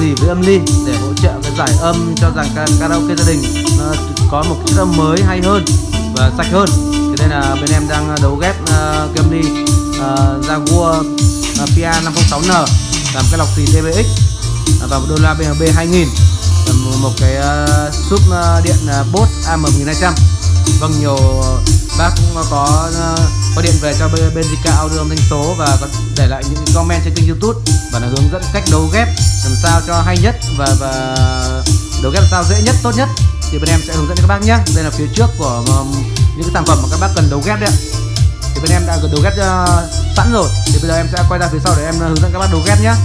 xì với âm ly để hỗ trợ cái giải âm cho dàn karaoke gia đình nó có một cái âm mới hay hơn và sạch hơn. Thế nên là bên em đang đấu ghép cái âm ly Jaguar PA506N làm cái lọc xì TBX và một đô la BMB 2000, một cái súp điện Bose AM1200. Vâng, nhiều bác cũng có điện về cho bên Zika Audio âm thanh số và có để lại những comment trên kênh YouTube và là hướng dẫn cách đấu ghép làm sao cho hay nhất và đấu ghép làm sao dễ nhất, tốt nhất, thì bên em sẽ hướng dẫn cho các bác nhé. Đây là phía trước của những cái sản phẩm mà các bác cần đấu ghép đấy ạ. Thì bên em đã đấu ghép sẵn rồi, thì bây giờ em sẽ quay ra phía sau để em hướng dẫn các bác đấu ghép nhé.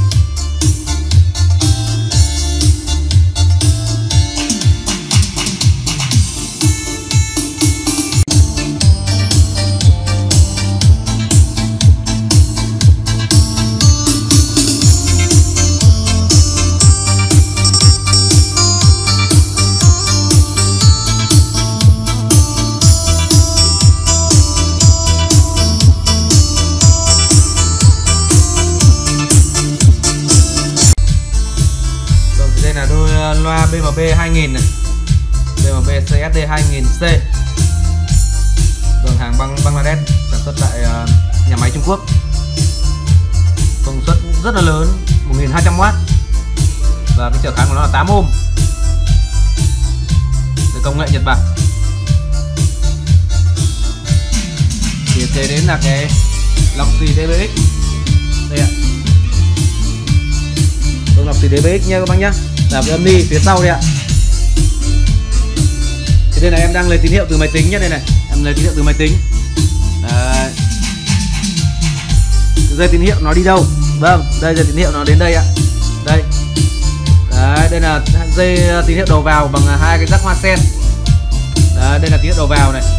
Loa BMB 2000 này, BMB CSD 2000C, hàng Bangladesh, sản xuất tại nhà máy Trung Quốc, công suất rất là lớn, 1200W và cái trở kháng của nó là 8 ohm, từ công nghệ Nhật Bản. Thì kế đến là cái lọc xì DBX đây ạ, lọc xì DBX nha các bác nhá, là cái âm ly phía sau đây ạ. Thì đây này em đang lấy tín hiệu từ máy tính nhé, đây này em lấy tín hiệu từ máy tính. Đấy. Dây tín hiệu nó đi đâu? Vâng, đây dây tín hiệu nó đến đây ạ. Đây. Đấy, đây là dây tín hiệu đầu vào bằng hai cái rắc hoa sen. Đấy, đây là tín hiệu đầu vào này.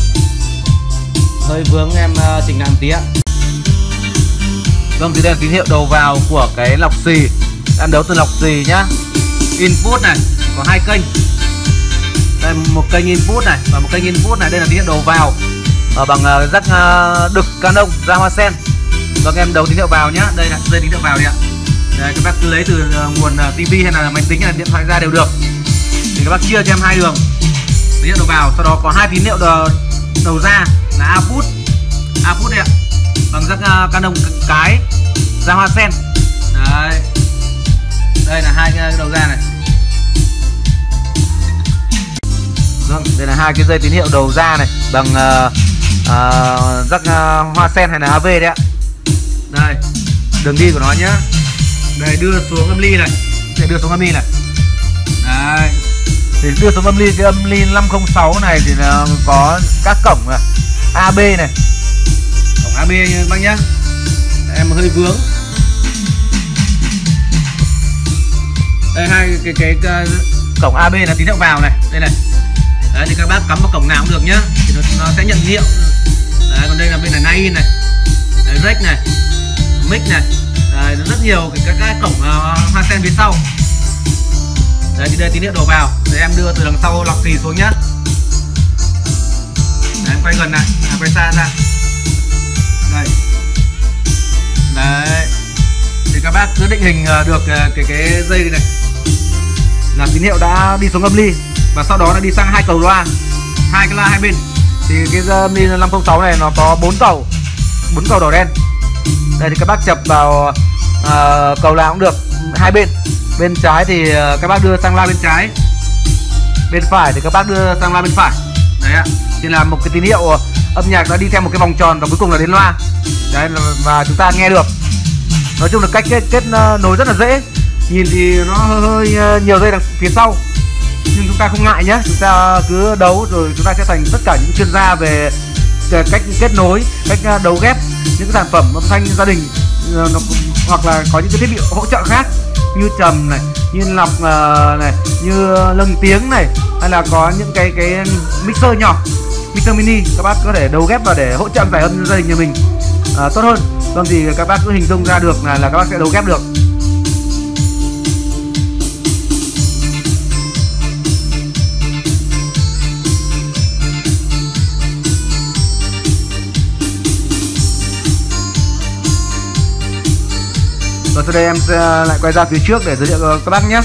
Hơi vướng em chỉnh lại một tí ạ. Vâng, thì đây là tín hiệu đầu vào của cái lọc xì. Em đấu từ lọc xì nhá. Input này có hai kênh, đây một kênh input này và một kênh input này. Đây là tín hiệu đầu vào bằng rắc đực Canon ra hoa sen. Vâng, em đấu tín hiệu vào nhá. Đây là dây tín hiệu vào đi ạ. Đây, các bác cứ lấy từ nguồn tivi hay là máy tính hay là điện thoại ra đều được. Thì các bác chia cho em hai đường tín hiệu đầu vào, sau đó có hai tín hiệu đầu ra là output đây ạ, bằng rắc Canon cái ra hoa sen. Đấy. Đây là hai cái đầu ra này. Vâng, đây là hai cái dây tín hiệu đầu ra này bằng rắc hoa sen hay là AV đấy ạ. Đây, đường đi của nó nhá. Đây, đưa xuống âm ly này, để đưa xuống âm ly này. Đấy, thì đưa xuống âm ly, cái âm ly 506 này thì nó có các cổng AB này, cổng AB nha các bác nhá. Em hơi vướng. Đây hai cái cổng AB là tín hiệu vào này, đây này. Đấy, thì các bác cắm vào cổng nào cũng được nhá, thì nó sẽ nhận tín hiệu. Đấy, còn đây là bên này in này, đấy, rec này, mic này. Đấy, rất nhiều các cổng hoa sen phía sau. Đấy, thì đây tín hiệu đầu vào. Để em đưa từ đằng sau lọc xì xuống nhá. Đấy, em quay gần lại, quay xa ra. Đây. Đấy. Thì các bác cứ định hình được cái dây này là tín hiệu đã đi xuống âm ly và sau đó nó đi sang hai cầu loa, hai cái loa hai bên. Thì cái âm ly 506 này nó có 4 cầu đỏ đen. Đây thì các bác chập vào cầu nào cũng được, hai bên. Bên trái thì các bác đưa sang loa bên trái, bên phải thì các bác đưa sang loa bên phải. Đấy ạ. Thì là một cái tín hiệu âm nhạc nó đi theo một cái vòng tròn và cuối cùng là đến loa. Đấy, và chúng ta nghe được. Nói chung là cách kết nối rất là dễ. Nhìn thì nó hơi nhiều dây đằng phía sau, nhưng chúng ta không ngại nhé. Chúng ta cứ đấu rồi chúng ta sẽ thành tất cả những chuyên gia về cách kết nối, cách đấu ghép những sản phẩm âm thanh gia đình, hoặc là có những cái thiết bị hỗ trợ khác như trầm này, như lọc này, như lâng tiếng này, hay là có những cái mixer nhỏ, mixer mini. Các bác có thể đấu ghép và để hỗ trợ giải âm gia đình nhà mình tốt hơn. Vâng, thì các bác cứ hình dung ra được là các bác sẽ đấu ghép được. sau đây em sẽ lại quay ra phía trước để giới thiệu cho các bác nhé.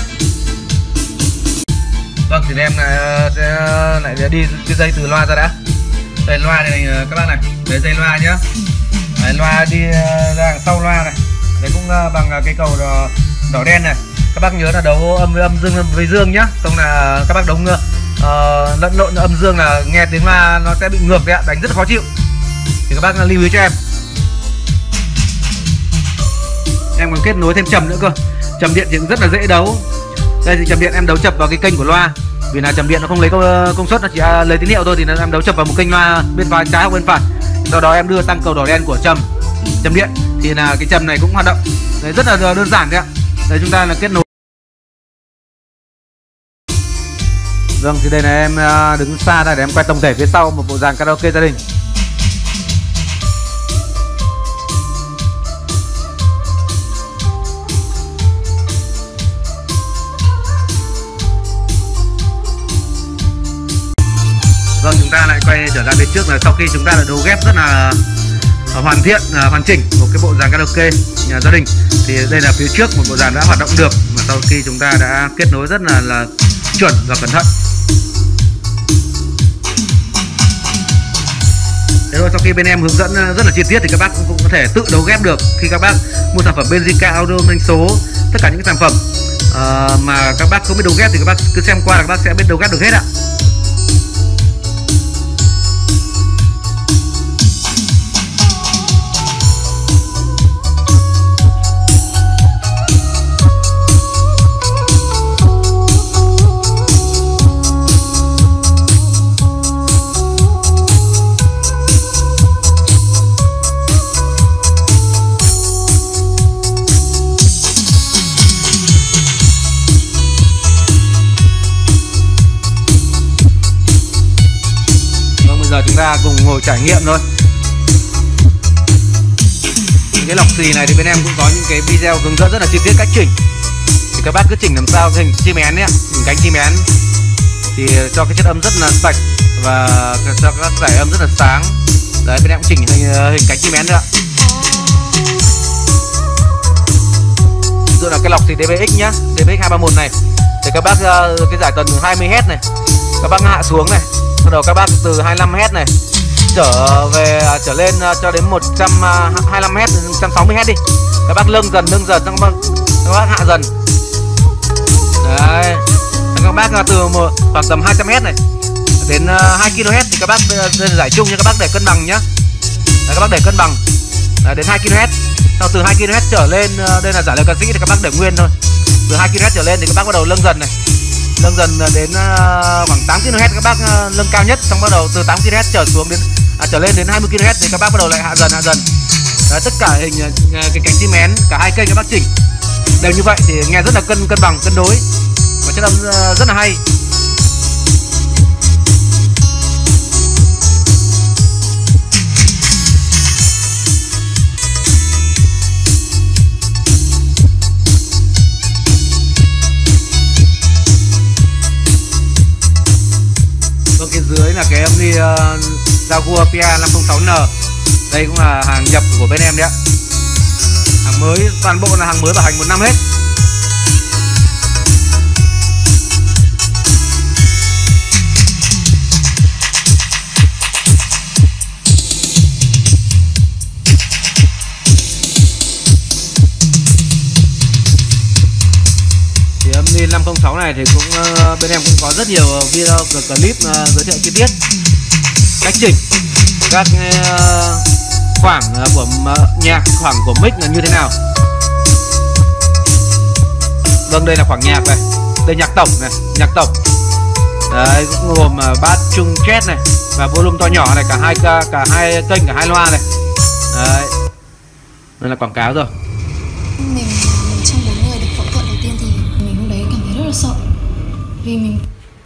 Vâng, thì em sẽ lại đi cái dây từ loa ra đã. Đây loa này các bác này, đấy dây loa nhá. Đấy, loa đi ra đằng sau loa này. Đấy cũng bằng cái cầu đỏ đen này. Các bác nhớ là đấu âm với âm dương với dương nhá. Không là các bác đấu lẫn lộn âm dương là nghe tiếng loa nó sẽ bị ngược đấy ạ, đánh rất là khó chịu. Thì các bác lưu ý cho em. Em còn kết nối thêm trầm nữa cơ. Trầm điện thì cũng rất là dễ đấu. Đây thì trầm điện em đấu chập vào cái kênh của loa. Vì là trầm điện nó không lấy công suất, nó chỉ lấy tín hiệu thôi, thì em đấu chập vào một kênh loa bên phải trái hoặc bên phải. Sau đó em đưa tăng cầu đỏ đen của trầm điện thì là cái trầm này cũng hoạt động. Đấy, rất là đơn giản đấy ạ. Đây chúng ta là kết nối. Vâng, thì đây là em đứng xa ra để em quay tổng thể phía sau một bộ dàn karaoke gia đình. Vâng, chúng ta lại quay trở ra phía trước là sau khi chúng ta đã đấu ghép rất là hoàn thiện, hoàn chỉnh một cái bộ dàn karaoke nhà gia đình, thì đây là phía trước một bộ dàn đã hoạt động được mà sau khi chúng ta đã kết nối rất là chuẩn và cẩn thận. Thế rồi sau khi bên em hướng dẫn rất là chi tiết thì các bác cũng có thể tự đấu ghép được. Khi các bác mua sản phẩm bên Zika Audio doanh số, tất cả những cái sản phẩm mà các bác không biết đấu ghép thì các bác cứ xem qua là các bác sẽ biết đấu ghép được hết ạ. Giờ chúng ta cùng ngồi trải nghiệm thôi. Những cái lọc xì này thì bên em cũng có những cái video hướng dẫn rất là chi tiết cách chỉnh. Thì các bác cứ chỉnh làm sao hình chim én nhé, hình cánh chim én thì cho cái chất âm rất là sạch và cho các giải âm rất là sáng. Đấy, bên em cũng chỉnh hình cánh chim én nữa. Ví dụ là cái lọc xì DBX nhá, DBX 231 này thì các bác cái giải tần 20Hz này các bác hạ xuống này. Sau đó các bác từ 25Hz này trở lên cho đến 125Hz, 160Hz đi. Các bác nâng dần xong các bác hạ dần. Đấy. Các bác từ khoảng tầm 200Hz này đến 2kHz thì các bác giải chung cho các bác để cân bằng nhá. Đấy, các bác để cân bằng. Đấy, đến 2kHz. Sau từ 2kHz trở lên, đây là giải lời ca sĩ thì các bác để nguyên thôi. Từ 2kHz trở lên thì các bác bắt đầu nâng dần này. Nâng dần đến khoảng 8kHz các bác nâng cao nhất, xong bắt đầu từ 8kHz trở xuống đến trở lên đến 20kHz thì các bác bắt đầu lại hạ dần. Đấy, tất cả hình cái cánh chim én cả hai kênh các bác chỉnh đều như vậy thì nghe rất là cân bằng, cân đối và chất âm rất là hay. Phía dưới là cái âm ly Jaguar PA506N. Đây cũng là hàng nhập của bên em đấy ạ. Hàng mới, toàn bộ là hàng mới bảo hành 1 năm hết. Thì âm ly 506 này thì cũng bên em cũng có rất nhiều video clip giới thiệu chi tiết cách chỉnh các khoảng của nhạc, khoảng của mic là như thế nào. Vâng, đây là khoảng nhạc này, đây nhạc tổng này, nhạc tổng. Đấy, cũng gồm bass, trung, chét này và volume to nhỏ này, cả hai kênh, cả hai loa này. Đấy, đây là quảng cáo rồi. Mình trong 4 người được phẫu thuật đầu tiên thì mình lúc đấy cảm thấy rất là sợ vì mình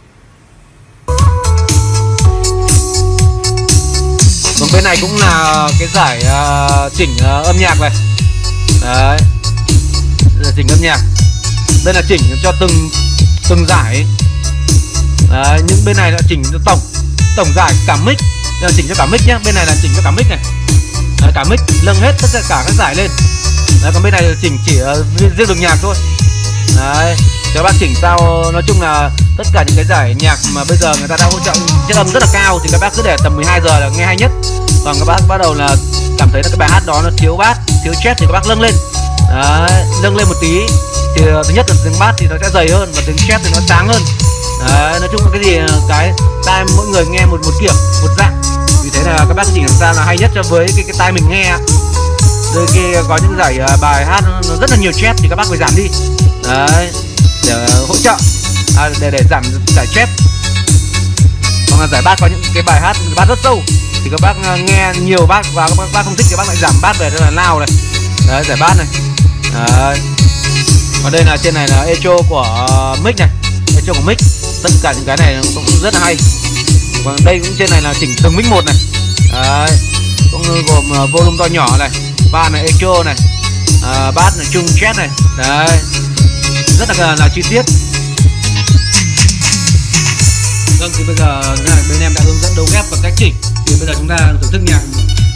Còn bên này cũng là cái giải chỉnh âm nhạc này. Đấy, chỉnh âm nhạc. Đây là chỉnh cho từng giải. Đấy, những bên này là chỉnh cho tổng giải cả mic. Đây là chỉnh cho cả mic nhé. Bên này là chỉnh cho cả mic này. Đấy, cả mic nâng hết tất cả các giải lên. Đấy, còn bên này chỉnh chỉ riêng được nhạc thôi. Đấy, các bác chỉnh sao nói chung là tất cả những cái giải nhạc mà bây giờ người ta đang hỗ trợ chất âm rất là cao thì các bác cứ để tầm 12 giờ là nghe hay nhất. Còn các bác bắt đầu là cảm thấy là cái bài hát đó nó thiếu bass, thiếu chest thì các bác nâng lên. Đấy, nâng lên một tí thì thứ nhất là tiếng bass thì nó sẽ dày hơn và tiếng chest thì nó sáng hơn. Đấy, nói chung là cái gì cái tai mỗi người nghe một kiểu, một dạng. Vì thế là các bác chỉnh làm sao là hay nhất cho với cái tai mình nghe. Đôi khi có những giải bài hát nó rất là nhiều chest thì các bác phải giảm đi. Đấy, để hỗ trợ để giảm giải chest. Còn là giải bass có những cái bài hát bass rất sâu thì các bác nghe nhiều bass và các bác không thích thì các bác lại giảm bass về, đây là lao này. Đấy, giải bass này. Đấy. Còn đây là trên này là echo của mic này, echo của mic. Tất cả những cái này cũng rất là hay. Còn đây cũng trên này là chỉnh từng mic một này. Đấy, cũng gồm volume to nhỏ này, ba này echo này, bass này, chung chest này. Đấy, rất là chi tiết. Vâng, thì bây giờ bên em đã hướng dẫn đấu ghép và cách chỉnh. Thì bây giờ chúng ta thưởng thức nhạc.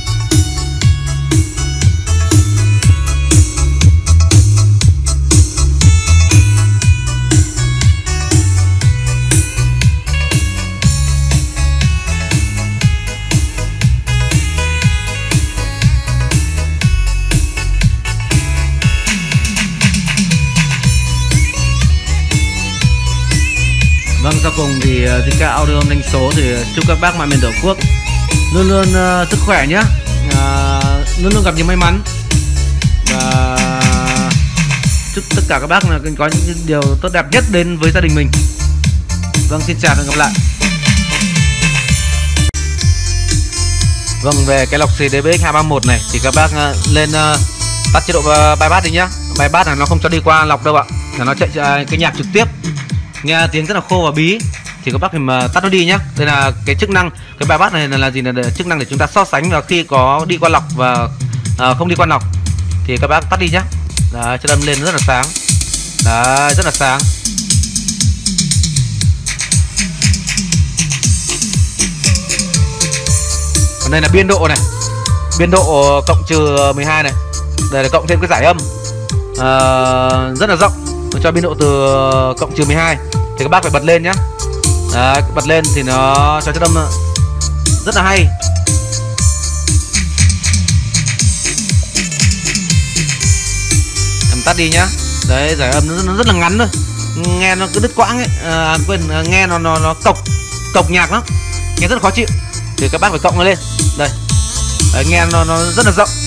Vâng, sau cùng thì Zika Audio âm thanh số thì chúc các bác mọi miền Tổ quốc luôn luôn sức khỏe nhé, luôn luôn gặp nhiều may mắn và chúc tất cả các bác là có những điều tốt đẹp nhất đến với gia đình mình. Vâng, xin chào và hẹn gặp lại. Vâng, về cái lọc xì DBX 231 này thì các bác lên tắt chế độ bypass đi nhá. Bypass là nó không cho đi qua lọc đâu ạ, là nó chạy cái nhạc trực tiếp, nghe tiếng rất là khô và bí thì các bác phải tắt nó đi nhá. Đây là cái chức năng, cái bypass này là gì, là chức năng để chúng ta so sánh và khi có đi qua lọc và không đi qua lọc thì các bác tắt đi nhá. Đấy, cho âm lên rất là sáng. Đấy, rất là sáng. Còn đây là biên độ này, biên độ cộng trừ 12 này. Đây là cộng thêm cái giải âm rất là rộng, cho biên độ từ cộng trừ 12 thì các bác phải bật lên nhá. Đấy, bật lên thì nó cho chất âm rất là hay. Em tắt đi nhá. Đấy, giải âm nó rất là ngắn thôi, nghe nó cứ đứt quãng ấy, quên, nghe nó cộc nhạc lắm, nghe rất là khó chịu thì các bác phải cộng nó lên. Đây, đấy, nghe nó rất là rộng.